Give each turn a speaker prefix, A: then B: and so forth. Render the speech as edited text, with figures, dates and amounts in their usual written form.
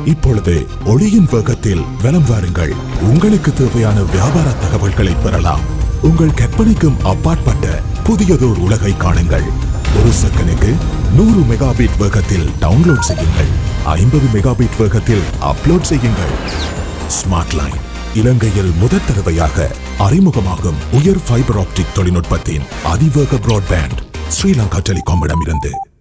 A: இப்பொழுது ஒளியின் வேகத்தில் வலம் வாருங்கள். உங்களுக்கு தேவையான வியாபார தகவல்களை பெறலாம். உங்கள் கற்பனைக்கும் அப்பாற்பட்ட புதியதோர் உலகை காணுங்கள். ஒரு செகண்டுக்கு 100 மெகாபிட் வேகத்தில் டவுன்லோட் செய்யுங்கள். 50 மெகாபிட் வேகத்தில் அப்லோட் செய்யுங்கள். ஸ்மார்ட் லைன் இலங்கையில் முதற் தடவையாக அறிமுகமாகும் உயர் ஃபைபர் ஆப்டிக் தொழில்நுட்பத்தின் அதிவேக பிராட்பேண்ட் ஸ்ரீலங்கா டெலிகாமிடமிருந்து.